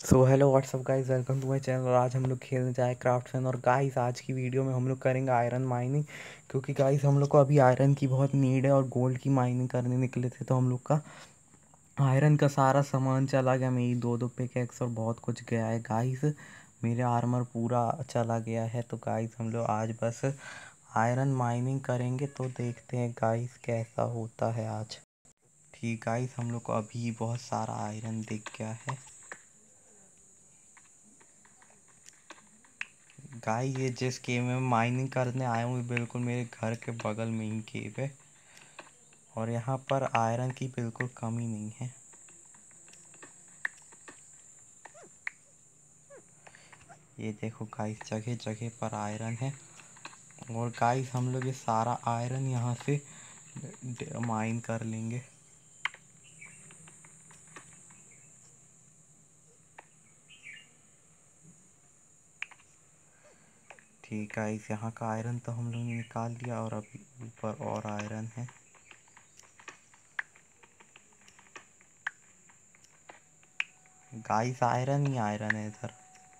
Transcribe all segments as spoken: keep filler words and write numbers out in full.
So hello what's up guys, welcome to my channel. और आज हम लोग खेलने जाए क्राफ्टसन। और गाइस आज की वीडियो में हम लोग करेंगे आयरन माइनिंग, क्योंकि गाइस हम लोग को अभी आयरन की बहुत नीड है और गोल्ड की माइनिंग करने निकले थे तो हम लोग का आयरन का सारा सामान चला गया। मेरी दो दो पिकैक्स और बहुत कुछ गया है गाइस। मेरे आर्मर पूरा चला गया है। तो गाइस हम लोग आज बस आयरन माइनिंग करेंगे, तो देखते हैं गाइस कैसा होता है आज। ठीक गाइस, हम लोग को अभी बहुत सारा आयरन दिख गया है। गाय ये जिस केव में माइनिंग करने आया हूँ बिल्कुल मेरे घर के बगल में ही केव है, और यहाँ पर आयरन की बिल्कुल कमी नहीं है। ये देखो गाइस, जगह जगह पर आयरन है। और गाइस हम लोग ये सारा आयरन यहाँ से माइन कर लेंगे। ठीक गाइस, यहाँ का आयरन तो हम लोग ने निकाल लिया और अभी ऊपर और आयरन है। गाइस आयरन ही आयरन है इधर।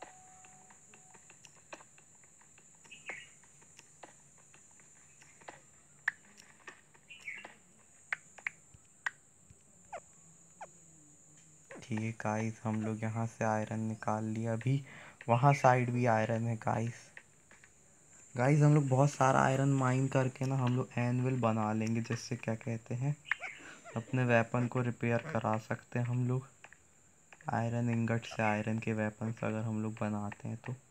ठीक है गाइस, हम लोग यहाँ से आयरन निकाल लिया। अभी वहाँ साइड भी आयरन है गाइस। गाइस हम लोग बहुत सारा आयरन माइन करके ना हम लोग एनविल बना लेंगे, जिससे क्या कहते हैं अपने वेपन को रिपेयर करा सकते हैं हम लोग। आयरन इंगट से आयरन के वेपन्स अगर हम लोग बनाते हैं तो।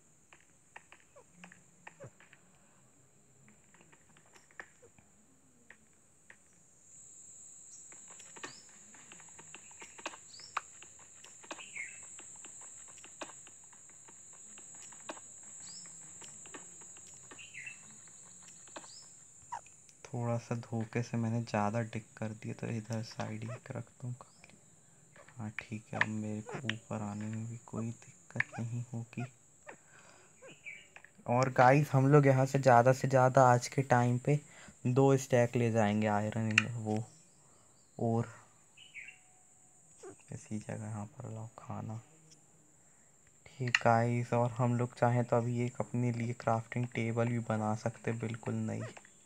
थोड़ा सा धोखे से मैंने ज़्यादा डिग कर दिया, तो इधर साइड ही रख दूँगा। हाँ ठीक है, अब मेरे को ऊपर आने में भी कोई दिक्कत नहीं होगी। और गाइस हम लोग यहाँ से ज़्यादा से ज़्यादा आज के टाइम पे दो स्टैक ले जाएंगे आयरन वो। और इसी जगह यहाँ पर लाओ खाना। ठीक गाइस, और हम लोग चाहें तो अभी एक अपने लिए क्राफ्टिंग टेबल भी बना सकते, बिल्कुल नई।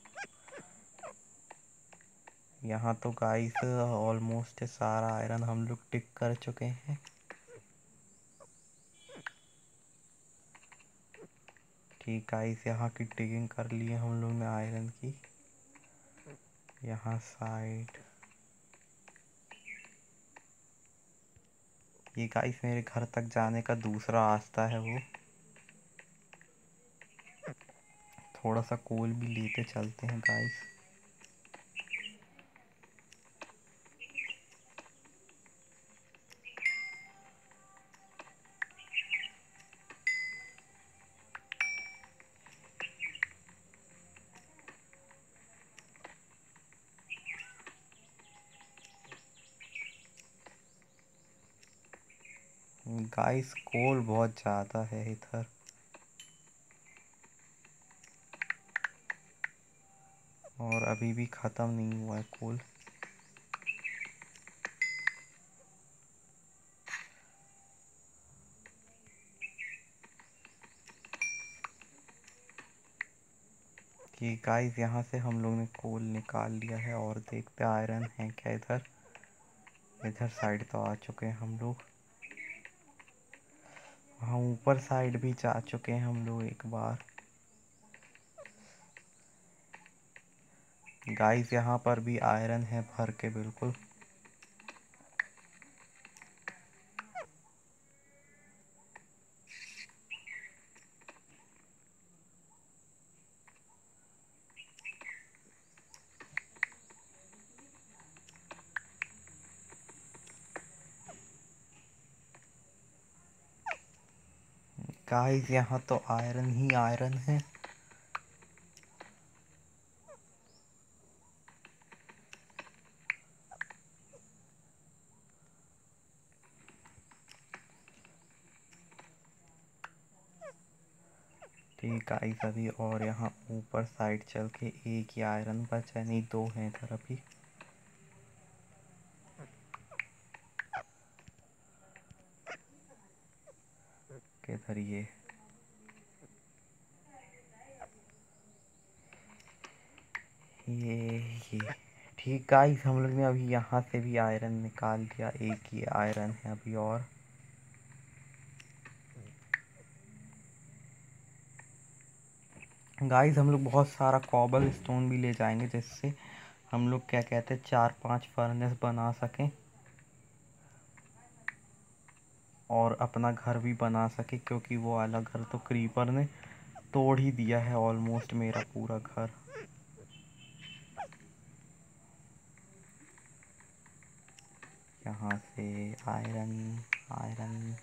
यहाँ तो गाइस ऑलमोस्ट सारा आयरन हम लोग टिक कर चुके हैं। ठीक गाइस, यहाँ की टिगिंग कर ली है हम लोग ने आयरन की। यहाँ साइड ये गाइस मेरे घर तक जाने का दूसरा रास्ता है वो। थोड़ा सा कोल भी लेते चलते हैं गाइस। गाइस कोल बहुत ज़्यादा है इधर। और अभी भी ख़त्म नहीं हुआ है कोल। कि गाइस यहाँ से हम लोग ने कोल निकाल लिया है, और देखते आयरन है क्या इधर। इधर साइड तो आ चुके हैं हम लोग। वहाँ ऊपर साइड भी जा चुके हैं हम लोग एक बार। गाइस यहाँ पर भी आयरन है भर के बिल्कुल। गाइस यहाँ तो आयरन ही आयरन है। ठीक गाइस, अभी और यहाँ ऊपर साइड चल के एक ही आयरन बचा है, नहीं दो हैं इधर अभी। इधर ये ये ये ठीक गाइस, हम लोग ने अभी यहाँ से भी आयरन निकाल दिया। एक ही आयरन है अभी और। गाइस हम लोग बहुत सारा कॉबल स्टोन भी ले जाएंगे, जिससे हम लोग क्या कहते हैं चार पांच फर्नेस बना सकें और अपना घर भी बना सके, क्योंकि वो वाला घर तो क्रीपर ने तोड़ ही दिया है ऑलमोस्ट मेरा पूरा घर। यहाँ से आयरन आयरन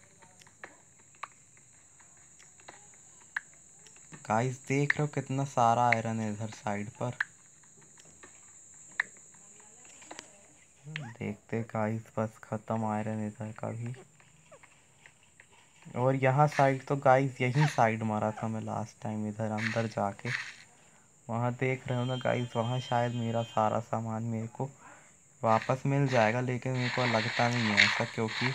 गाइस देख रहे हो कितना सारा आयरन है इधर साइड पर। देखते गाइस, बस खत्म आयरन इधर का भी। और यहाँ साइड तो गाइस यही साइड मारा था मैं लास्ट टाइम इधर अंदर जाके। वहाँ देख रहे हो ना गाइस, वहाँ शायद मेरा सारा सामान मेरे को वापस मिल जाएगा, लेकिन मेरे को लगता नहीं है ऐसा, क्योंकि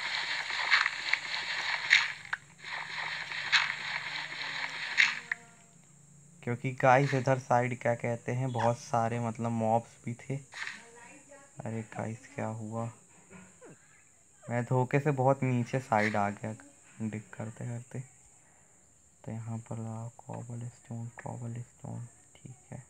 क्योंकि गाइस इधर साइड क्या कहते हैं बहुत सारे मतलब मॉब्स भी थे। अरे गाइस क्या हुआ, मैं धोखे से बहुत नीचे साइड आ गया डिग करते करते। तो यहाँ पर लाओ कॉबल स्टोन कॉबल स्टोन ठीक है।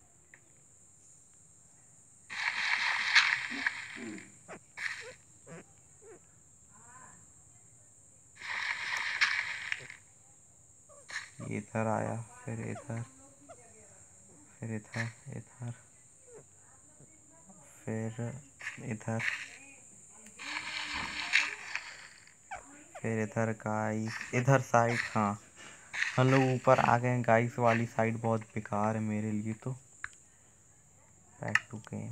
इधर आया, फिर इधर, फिर इधर इधर, फिर इधर, फिर इधर गाइस इधर साइड। हाँ हम लोग ऊपर आ गए। गाइस वाली साइड बहुत बेकार है मेरे लिए तो। Back to game.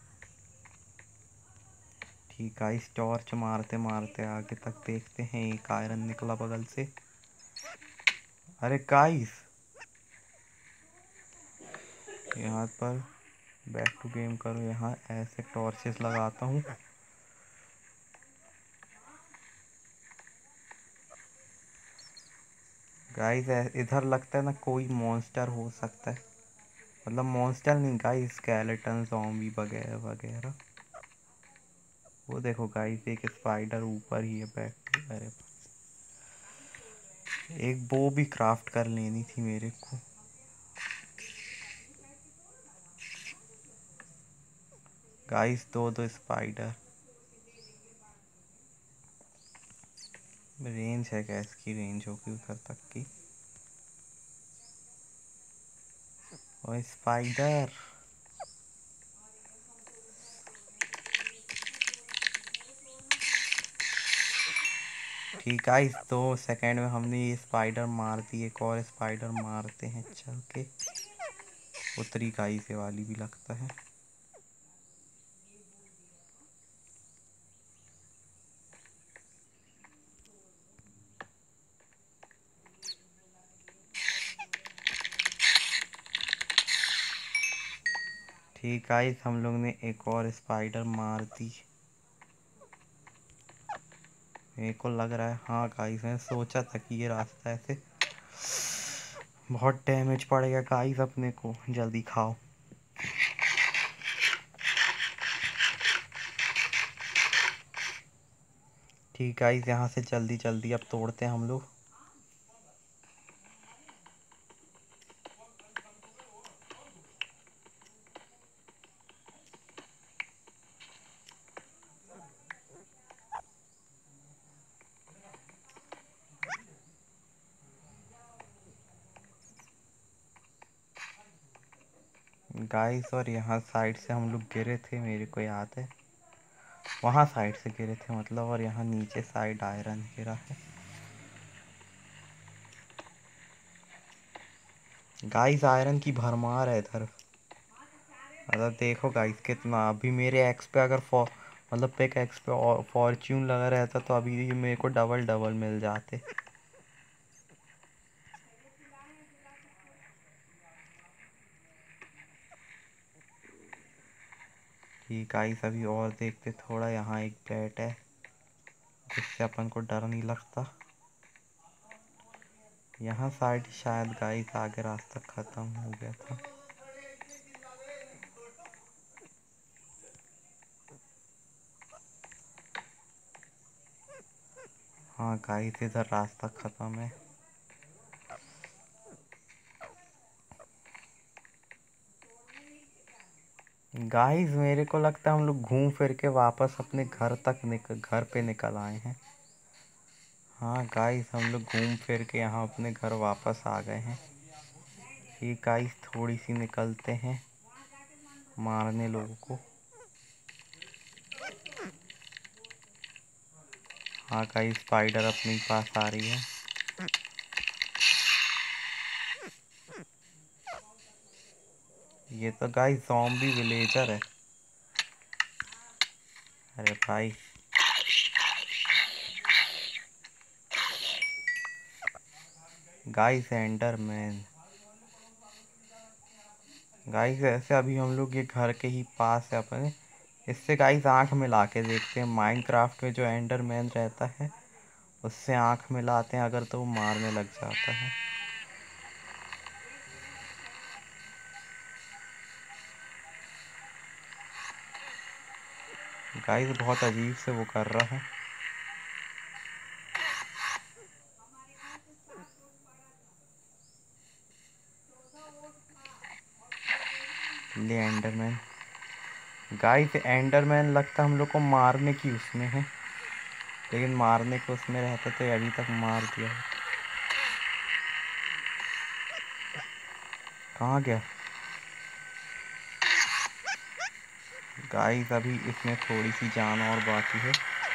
ठीक गाइस, टॉर्च मारते मारते आगे तक देखते हैं। एक आयरन निकला बगल से। अरे गाइस यहाँ पर बैक टू गेम करो। यहाँ ऐसे टॉर्चेस लगाता हूँ। गाइस इधर लगता है ना कोई मॉन्स्टर हो सकता है, मतलब मॉन्स्टर नहीं गाइस, स्केलेटन ज़ॉम्बी वगैरह वगैरह। वो देखो गाइस एक स्पाइडर ऊपर ही है बैक। अरे एक बो भी क्राफ्ट कर लेनी थी मेरे को। गाइस दो दो स्पाइडर। रेंज है क्या इसकी, रेंज होगी उधर तक की। और स्पाइडर ठीक है। इस दो सेकंड में हमने ये स्पाइडर मार दी। एक और स्पाइडर मारते हैं चल के। उतरी गाइस ये वाली भी लगता है। ठीक गाइस, हम लोग ने एक और स्पाइडर मार दी। मेरे को लग रहा है हाँ गाइस, मैंने सोचा था कि ये रास्ता ऐसे बहुत डैमेज पड़ेगा गाइस अपने को। जल्दी खाओ। ठीक गाइस, यहाँ से जल्दी जल्दी अब तोड़ते हैं हम लोग। गाइस और यहाँ साइड से हम लोग गिरे थे, मेरे को याद है। वहाँ साइड से गिरे थे मतलब, और यहाँ नीचे साइड आयरन गिरा है। गाइस आयरन की भरमार है इधर। मतलब देखो गाइस कितना, अभी मेरे एक्स पे अगर फॉर मतलब पिक एक्स पे फॉर्च्यून लगा रहता तो अभी ये मेरे को डबल डबल मिल जाते। ठीक गाइस, अभी और देखते थोड़ा। यहाँ एक बैट है जिससे अपन को डर नहीं लगता। यहाँ साइड शायद गाइस आगे रास्ता खत्म हो गया था। हाँ गाइस इधर रास्ता खत्म है। गाइस मेरे को लगता है हम लोग घूम फिर के वापस अपने घर तक निकल घर पे निकल आए हैं। हाँ गाइस हम लोग घूम फिर के यहाँ अपने घर वापस आ गए हैं। ये गाइस थोड़ी सी निकलते हैं मारने लोगों को। हाँ गाइस स्पाइडर अपने पास आ रही है। ये तो गाइस ज़ॉम्बी विलेजर है। अरे भाई गाइस एंडरमैन। गाइस ऐसे अभी हम लोग ये घर के ही पास है अपने। इससे गाइस आंख मिला के देखते हैं माइनक्राफ्ट में जो एंडरमैन रहता है उससे आंख मिलाते हैं अगर तो वो मारने लग जाता है। गाइस बहुत अजीब से वो कर रहा है। ले एंडरमैन। गाइस एंडरमैन लगता हम लोग को मारने की उसमें है, लेकिन मारने के उसमें रहता तो अभी तक मार दिया। कहाँ गया गाइस? अभी इसमें थोड़ी सी जान और बाकी है।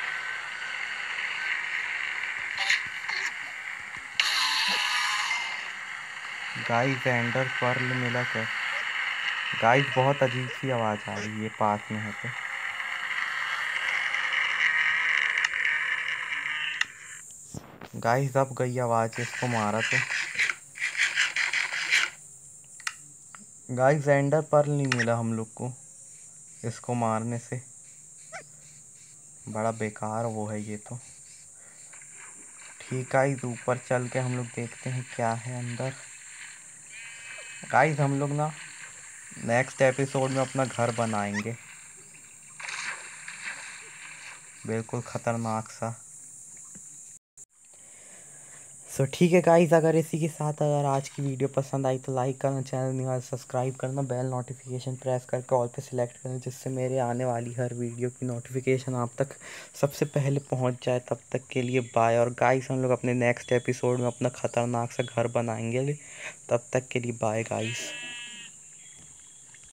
गाइस एंडर पर्ल मिला क्या? गाइस बहुत अजीब सी आवाज़ आ रही है पास में है तो। गाइस अब गई आवाज़, इसको मारा तो। गाइस एंडर पर्ल नहीं मिला हम लोग को इसको मारने से। बड़ा बेकार वो है ये तो। ठीक है गाइस ऊपर चल के हम लोग देखते हैं क्या है अंदर। गाइस हम लोग ना नेक्स्ट एपिसोड में अपना घर बनाएंगे, बिल्कुल ख़तरनाक सा। सो ठीक है गाइस, अगर इसी के साथ अगर आज की वीडियो पसंद आई तो लाइक करना, चैनल नहीं आया सब्सक्राइब करना, बेल नोटिफिकेशन प्रेस करके ऑल पे सिलेक्ट करना, जिससे मेरे आने वाली हर वीडियो की नोटिफिकेशन आप तक सबसे पहले पहुंच जाए। तब तक के लिए बाय। और गाइस हम लोग अपने नेक्स्ट एपिसोड में अपना ख़तरनाक सा घर बनाएंगे। तब तक के लिए बाय गाइस।